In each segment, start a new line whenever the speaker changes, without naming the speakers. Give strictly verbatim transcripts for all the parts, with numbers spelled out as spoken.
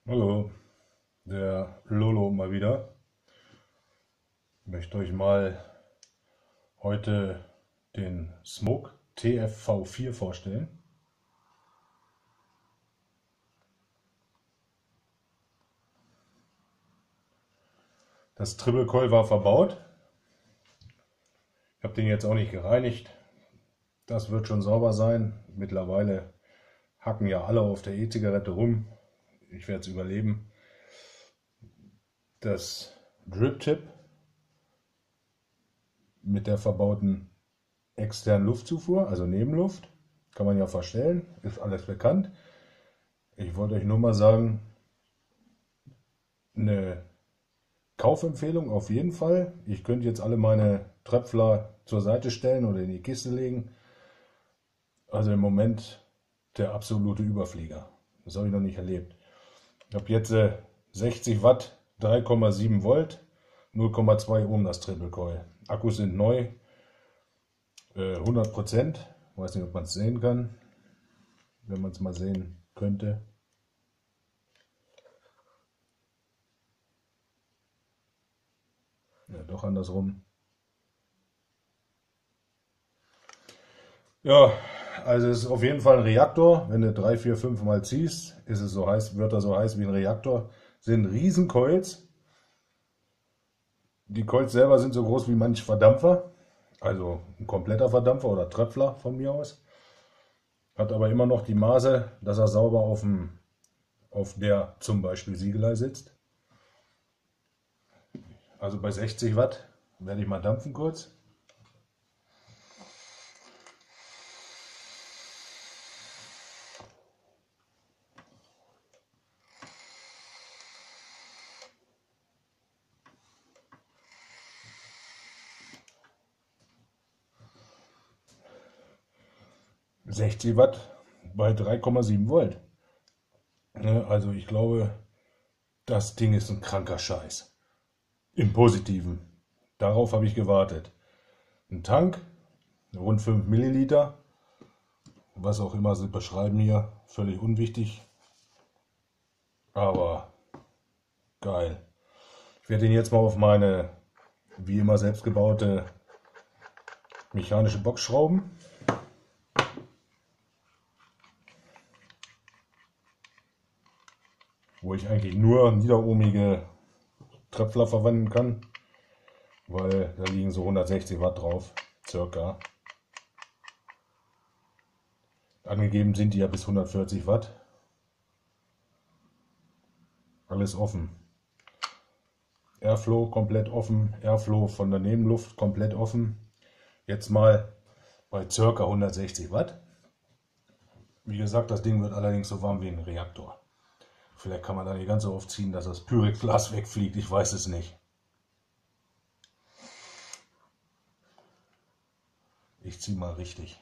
Hallo, der Lolo mal wieder. Ich möchte euch mal heute den Smoke T F V vier vorstellen. Das Triple Coil war verbaut. Ich habe den jetzt auch nicht gereinigt. Das wird schon sauber sein. Mittlerweile hacken ja alle auf der E-Zigarette rum. Ich werde es überleben. Das Drip-Tip mit der verbauten externen Luftzufuhr, also Nebenluft, kann man ja verstellen, ist alles bekannt. Ich wollte euch nur mal sagen, eine Kaufempfehlung auf jeden Fall. Ich könnte jetzt alle meine Tröpfler zur Seite stellen oder in die Kiste legen. Also im Moment der absolute Überflieger. Das habe ich noch nicht erlebt. Ich habe jetzt äh, sechzig Watt, drei Komma sieben Volt, null Komma zwei Ohm das Triple Coil. Akkus sind neu, äh, hundert Prozent. Ich weiß nicht, ob man es sehen kann. Wenn man es mal sehen könnte. Ja, doch andersrum. Ja, also es ist auf jeden Fall ein Reaktor. Wenn du drei, vier, fünf Mal ziehst, ist es so heiß, wird er so heiß wie ein Reaktor. Sind riesen Coils. Die Coils selber sind so groß wie manch Verdampfer. Also ein kompletter Verdampfer oder Tröpfler von mir aus. Hat aber immer noch die Maße, dass er sauber auf, dem, auf der zum Beispiel Siegelei sitzt. Also bei sechzig Watt werde ich mal dampfen kurz. sechzig Watt bei drei Komma sieben Volt. Also ich glaube, das Ding ist ein kranker Scheiß. Im Positiven. Darauf habe ich gewartet. Ein Tank, rund fünf Milliliter. Was auch immer sie beschreiben hier, völlig unwichtig. Aber geil. Ich werde ihn jetzt mal auf meine, wie immer selbstgebaute mechanische Box schrauben. Wo ich eigentlich nur niederohmige Tröpfler verwenden kann, weil da liegen so hundertsechzig Watt drauf, circa. Angegeben sind die ja bis hundertvierzig Watt. Alles offen. Airflow komplett offen, Airflow von der Nebenluft komplett offen. Jetzt mal bei circa hundertsechzig Watt. Wie gesagt, das Ding wird allerdings so warm wie ein Reaktor. Vielleicht kann man da nicht ganz so oft ziehen, dass das Pyrex-Glas wegfliegt. Ich weiß es nicht. Ich ziehe mal richtig.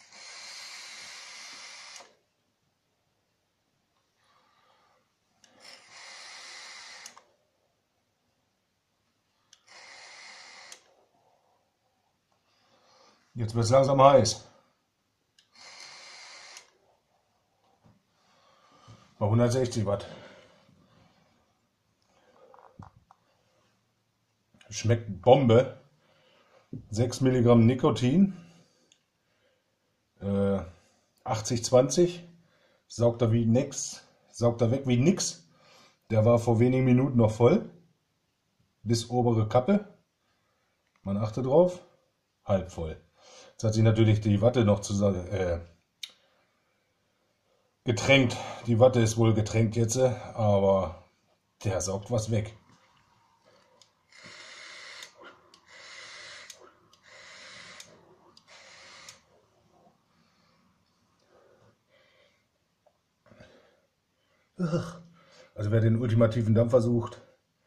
Jetzt wird es langsam heiß. Bei hundertsechzig Watt. Schmeckt Bombe. sechs Milligramm Nikotin. Äh, achtzig zwanzig. Saugt er wie nix. Saugt er weg wie nix. Der war vor wenigen Minuten noch voll. Bis obere Kappe. Man achte drauf. Halb voll. Jetzt hat sich natürlich die Watte noch zusammen äh, getränkt. Die Watte ist wohl getränkt jetzt, aber der saugt was weg. Also wer den ultimativen Dampfer sucht,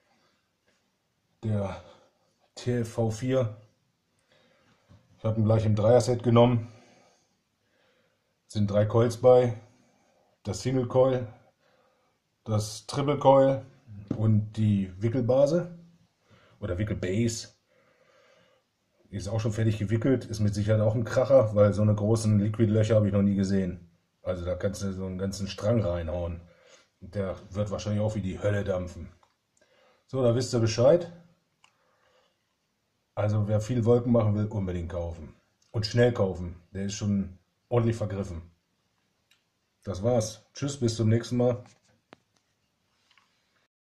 der T F V vier. Ich habe ihn gleich im Dreier-Set genommen. Sind drei Coils bei. Das Single Coil, das Triple Coil und die Wickelbase oder Wickelbase. Ist auch schon fertig gewickelt, ist mit Sicherheit auch ein Kracher, weil so eine großen Liquid-Löcher habe ich noch nie gesehen. Also da kannst du so einen ganzen Strang reinhauen. Der wird wahrscheinlich auch wie die Hölle dampfen. So, da wisst ihr Bescheid. Also wer viel Wolken machen will, unbedingt kaufen. Und schnell kaufen. Der ist schon ordentlich vergriffen. Das war's. Tschüss, bis zum nächsten Mal.